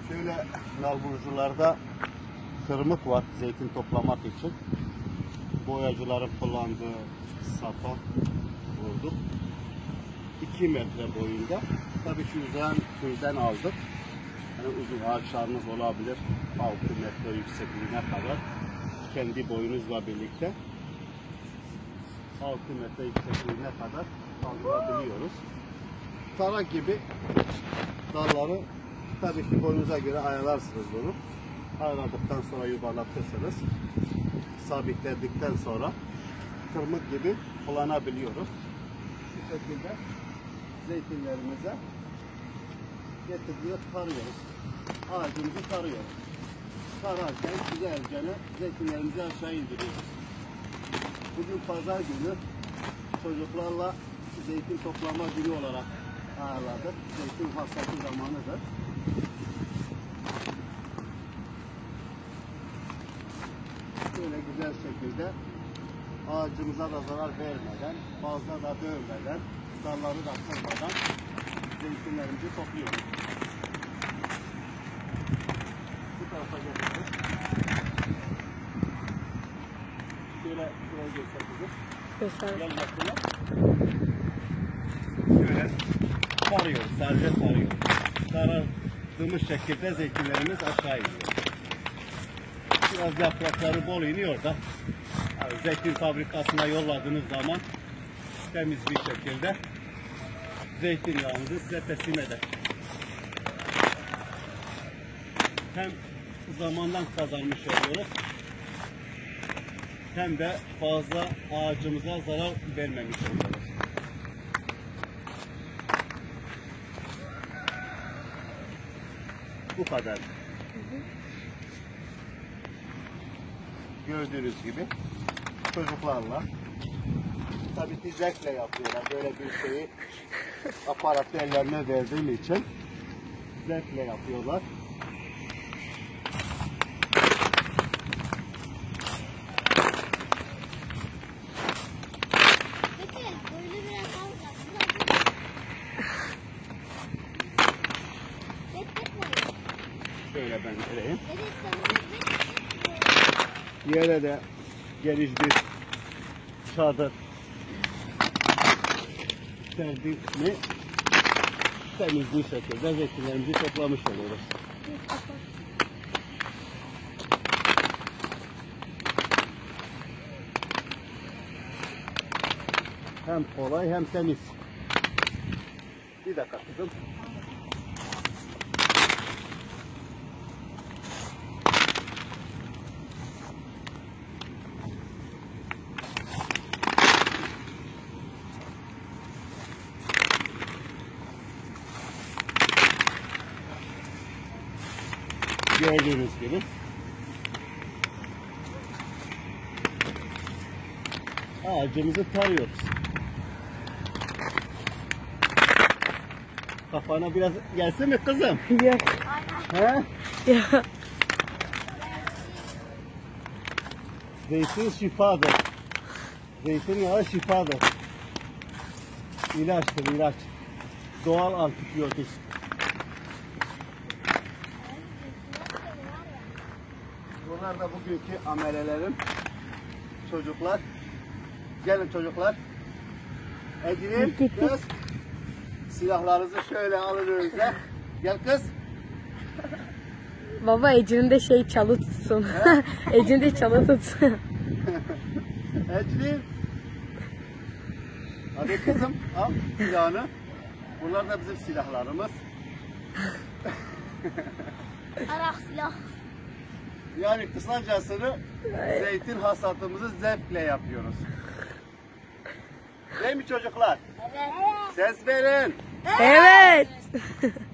Şöyle nalburcularda kırmık var zeytin toplamak için. Boyacıların kullandığı sapa vurduk. 2 metre boyunda. Tabii köyden aldık. Yani uzun ağaçlarınız olabilir. 6 metre yüksekliğine kadar. Kendi boyunuzla birlikte 6 metre yüksekliğine kadar kaldırabiliyoruz. Tara gibi dalları tabii ki boyunuza göre ayarlarsınız bunu. Ayarladıktan sonra yuvarlatırsınız. Sabitledikten sonra kırmık gibi kullanabiliyoruz. Bu şekilde zeytinlerimize getirdiğinde tarıyoruz. Ağacımızı tarıyoruz. Tararken güzelce zeytinlerimizi aşağı indiriyoruz. Bugün pazar günü çocuklarla zeytin toplama günü olarak ayarladık. Zeytin hasatı zamanıdır. Böyle güzel şekilde ağacımıza da zarar vermeden, fazla da dövmeden, dalları da kırmadan zeytinlerimizi topluyoruz. Bu tarafa geliyoruz. Şöyle şuraya göstereceğiz. Gel bakalım. Şöyle tarıyoruz, sadece tarıyoruz. Taradığımız şekilde zeytinlerimiz aşağı iniyor. Biraz yaprakları bol iniyor da zeytin fabrikasına yolladığınız zaman temiz bir şekilde zeytinyağınızı size teslim eder. Hem zamandan kazanmış oluyoruz hem de fazla ağacımıza zarar vermemiş oluyoruz. Bu kadar. Gördüğünüz gibi çocuklarla tabii ki zevkle yapıyorlar. Böyle bir şeyi aparatı ellerine verdiğim için zevkle yapıyorlar. Şöyle ben vereyim. Yere de geniş bir çadır serdik mi temiz bir şekilde zeytinlerimizi toplamış oluyoruz. Hem kolay hem temiz. Bir dakika kızım. Gördüğünüz gibi ağacımızı tarıyoruz. Kafana biraz gelsin mi kızım? Yok. He? Ya. Zeytin şifadır. Zeytinyağı şifadır. İlaçtır, ilaç. Doğal antibiyotik. Bunlar da bugünkü amelelerim. Çocuklar. Gelin çocuklar. Ecrin, kız. Silahlarınızı şöyle alın önünüze. Gel kız. Baba Ecrin de çalı tutsun. Ecrin de çalı tutsun. Ecrin. Hadi kızım al silahını. Bunlar da bizim silahlarımız. Arak silah. Yani kısacasını zeytin hasatımızı zevkle yapıyoruz. Değil mi çocuklar? Evet. Ses verin. Evet.